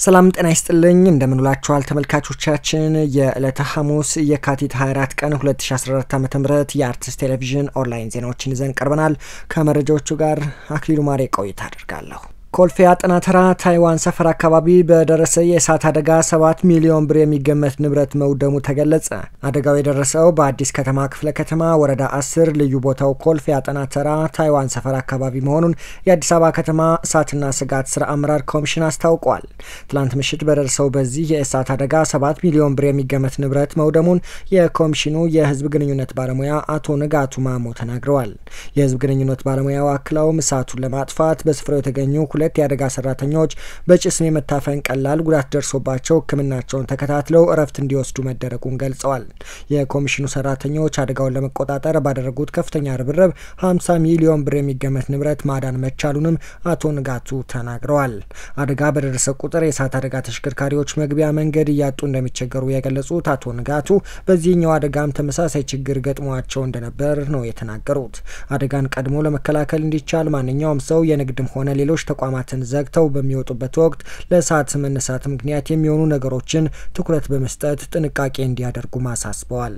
ሰላም ጤና ይስጥልኝ እንደምንላችኋል ተመልካቾቻችን የዕለተ ሐሙስ የካቲት 24 ቀን 2014 ዓ.ም የአርትስ ቴሌቪዥን ኦንላይን ዜናዎችን ይዘን ቀርበናል። ከመረጃዎቹ ጋር አክሊሉ ማሬ ቆይታ አድርጋለሁ። ኮልፌ አጠናተራ ታይዋን ሰፈር አካባቢ በደረሰ የእሳት አደጋ 7 ሚሊዮን ብር የሚገመት ንብረት መውደሙ ተገለጸ። አደጋው የደረሰው በአዲስ ከተማ ክፍለ ከተማ ወረዳ 10 ልዩ ቦታው ኮልፌ አጠናተራ ታይዋን ሰፈር አካባቢ መሆኑን የአዲስ አበባ ከተማ እሳትና ስጋት ስራ አመራር ኮሚሽን አስታውቋል። ትላንት ምሽት በደረሰው በዚህ የእሳት አደጋ 7 ሚሊዮን ብር የሚገመት ንብረት መውደሙን የኮሚሽኑ የህዝብ ግንኙነት ባለሙያ አቶ ንጋቱ ማሞ ተናግረዋል። የህዝብ ግንኙነት ባለሙያው አክለውም እሳቱን ለማጥፋት በስፍራው የተገኙ ሁለት የአደጋ ሰራተኞች በጭስ የመታፈን ቀላል ጉዳት ደርሶባቸው ሕክምናቸውን ተከታትለው እረፍት እንዲወስዱ መደረጉን ገልጸዋል። የኮሚሽኑ ሰራተኞች አደጋውን ለመቆጣጠር ባደረጉት ከፍተኛ ርብርብ 50 ሚሊዮን ብር የሚገመት ንብረት ማዳን መቻሉንም አቶ ንጋቱ ተናግረዋል። አደጋ በደረሰ ቁጥር የእሳት አደጋ ተሽከርካሪዎች መግቢያ መንገድ እያጡ እንደሚቸገሩ የገለጹት አቶ ንጋቱ በዚህኛው አደጋም ተመሳሳይ ችግር ገጥሟቸው እንደነበር ነው የተናገሩት። አደጋን ቀድሞ ለመከላከል እንዲቻል ማንኛውም ሰው የንግድም ሆነ ሌሎች ተቋማትን ዘግተው በሚወጡበት ወቅት ለእሳት መነሳት ምክንያት የሚሆኑ ነገሮችን ትኩረት በመስጠት ጥንቃቄ እንዲያደርጉ ማሳስበዋል።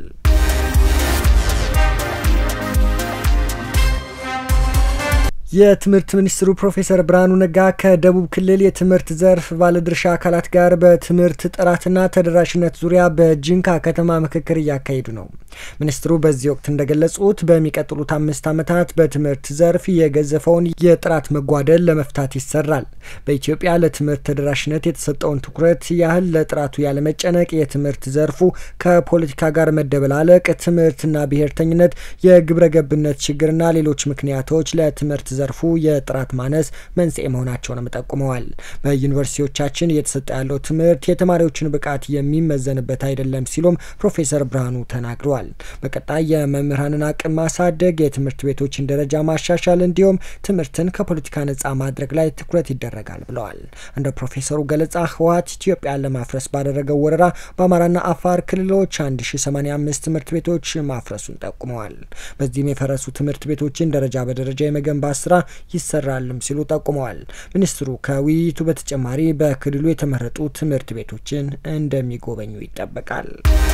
የትምህርት ሚኒስትሩ ፕሮፌሰር ብርሃኑ ነጋ ከደቡብ ክልል የትምህርት ዘርፍ ባለድርሻ አካላት ጋር በትምህርት ጥራትና ተደራሽነት ዙሪያ በጂንካ ከተማ ምክክር እያካሄዱ ነው። ሚኒስትሩ በዚህ ወቅት እንደገለጹት በሚቀጥሉት 5 ዓመታት በትምህርት ዘርፍ የገዘፈውን የጥራት መጓደል ለመፍታት ይሰራል። በኢትዮጵያ ለትምህርት ተደራሽነት የተሰጠውን ትኩረት ያህል ለጥራቱ ያለመጨነቅ፣ የትምህርት ዘርፉ ከፖለቲካ ጋር መደበላለቅ፣ ትምህርትና ብሔርተኝነት፣ የግብረ ገብነት ችግርና ሌሎች ምክንያቶች ለትምህርት ዘርፉ የጥራት ማነስ መንስኤ መሆናቸውን ጠቁመዋል። በዩኒቨርሲቲዎቻችን እየተሰጠ ያለው ትምህርት የተማሪዎችን ብቃት የሚመዘንበት አይደለም ሲሉም ፕሮፌሰር ብርሃኑ ተናግረዋል። በቀጣይ የመምህራንን አቅም ማሳደግ፣ የትምህርት ቤቶችን ደረጃ ማሻሻል እንዲሁም ትምህርትን ከፖለቲካ ነጻ ማድረግ ላይ ትኩረት ይደረጋል ብለዋል። እንደ ፕሮፌሰሩ ገለጻ ህወሓት ኢትዮጵያን ለማፍረስ ባደረገው ወረራ በአማራና አፋር ክልሎች 1085 ትምህርት ቤቶች ማፍረሱን ጠቁመዋል። በዚህም የፈረሱ ትምህርት ቤቶችን ደረጃ በደረጃ የመገንባት ስራ ይሰራልም ሲሉ ጠቁመዋል። ሚኒስትሩ ከውይይቱ በተጨማሪ በክልሉ የተመረጡ ትምህርት ቤቶችን እንደሚጎበኙ ይጠበቃል።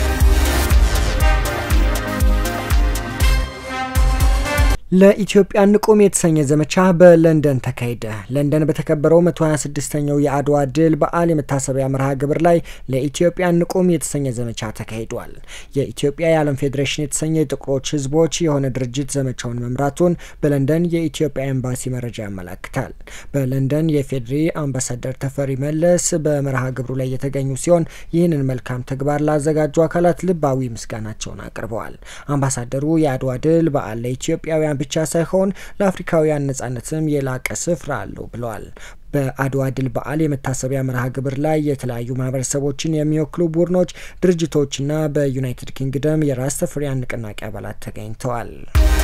ለኢትዮጵያ ንቁም የተሰኘ ዘመቻ በለንደን ተካሄደ። ለንደን በተከበረው 126ኛው የአድዋ ድል በዓል የመታሰቢያ መርሃ ግብር ላይ ለኢትዮጵያ ንቁም የተሰኘ ዘመቻ ተካሂዷል። የኢትዮጵያ የዓለም ፌዴሬሽን የተሰኘ የጥቁሮች ህዝቦች የሆነ ድርጅት ዘመቻውን መምራቱን በለንደን የኢትዮጵያ ኤምባሲ መረጃ ያመለክታል። በለንደን የፌዴሪ አምባሳደር ተፈሪ መለስ በመርሃ ግብሩ ላይ የተገኙ ሲሆን ይህንን መልካም ተግባር ላዘጋጁ አካላት ልባዊ ምስጋናቸውን አቅርበዋል። አምባሳደሩ የአድዋ ድል በዓል ለኢትዮጵያውያን ብቻ ሳይሆን ለአፍሪካውያን ነጻነትም የላቀ ስፍራ አለው ብለዋል። በአድዋ ድል በዓል የመታሰቢያ መርሃ ግብር ላይ የተለያዩ ማህበረሰቦችን የሚወክሉ ቡድኖች፣ ድርጅቶችና በዩናይትድ ኪንግደም የራስ ተፈሪያን ንቅናቄ አባላት ተገኝተዋል።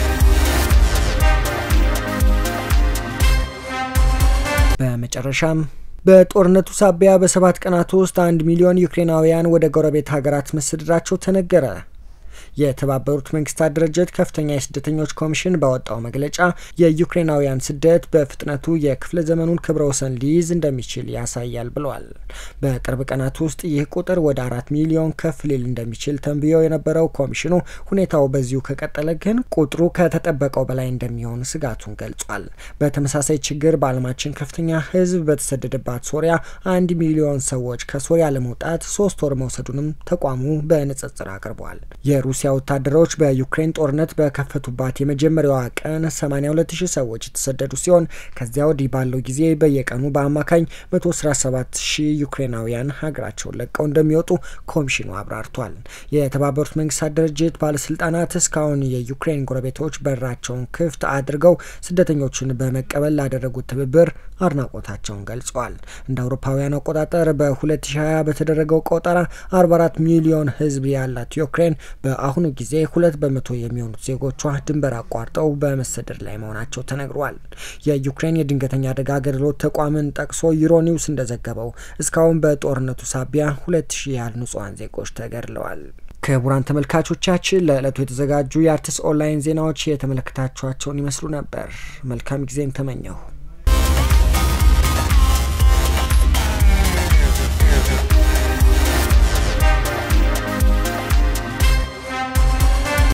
በመጨረሻም በጦርነቱ ሳቢያ በ7 ቀናት ውስጥ 1 ሚሊዮን ዩክሬናውያን ወደ ጎረቤት ሀገራት መሰደዳቸው ተነገረ። የተባበሩት መንግስታት ድርጅት ከፍተኛ የስደተኞች ኮሚሽን ባወጣው መግለጫ የዩክሬናውያን ስደት በፍጥነቱ የክፍለ ዘመኑን ክብረ ወሰን ሊይዝ እንደሚችል ያሳያል ብለዋል። በቅርብ ቀናት ውስጥ ይህ ቁጥር ወደ 4 ሚሊዮን ከፍ ሊል እንደሚችል ተንብዮ የነበረው ኮሚሽኑ ሁኔታው በዚሁ ከቀጠለ ግን ቁጥሩ ከተጠበቀው በላይ እንደሚሆን ስጋቱን ገልጿል። በተመሳሳይ ችግር በዓለማችን ከፍተኛ ህዝብ በተሰደደባት ሶሪያ 1 ሚሊዮን ሰዎች ከሶሪያ ለመውጣት 3 ወር መውሰዱንም ተቋሙ በንጽጽር አቅርቧል። የሩሲያ ወታደሮች በዩክሬን ጦርነት በከፈቱባት የመጀመሪያዋ ቀን 82000 ሰዎች የተሰደዱ ሲሆን ከዚያ ወዲህ ባለው ጊዜ በየቀኑ በአማካኝ 117000 ዩክሬናውያን ሀገራቸውን ለቀው እንደሚወጡ ኮሚሽኑ አብራርቷል። የተባበሩት መንግስታት ድርጅት ባለስልጣናት እስካሁን የዩክሬን ጎረቤቶች በራቸውን ክፍት አድርገው ስደተኞችን በመቀበል ላደረጉት ትብብር አድናቆታቸውን ገልጸዋል። እንደ አውሮፓውያን አቆጣጠር በ2020 በተደረገው ቆጠራ 44 ሚሊዮን ህዝብ ያላት ዩክሬን በአሁኑ ጊዜ 2% የሚሆኑት ዜጎቿ ድንበር አቋርጠው በመሰደድ ላይ መሆናቸው ተነግሯል። የዩክሬን የድንገተኛ አደጋ አገልግሎት ተቋምን ጠቅሶ ዩሮኒውስ እንደዘገበው እስካሁን በጦርነቱ ሳቢያ 2000 ያህል ንጹሃን ዜጎች ተገድለዋል። ክቡራን ተመልካቾቻችን ለዕለቱ የተዘጋጁ የአርትስ ኦንላይን ዜናዎች የተመለከታችኋቸውን ይመስሉ ነበር። መልካም ጊዜን ተመኘሁ።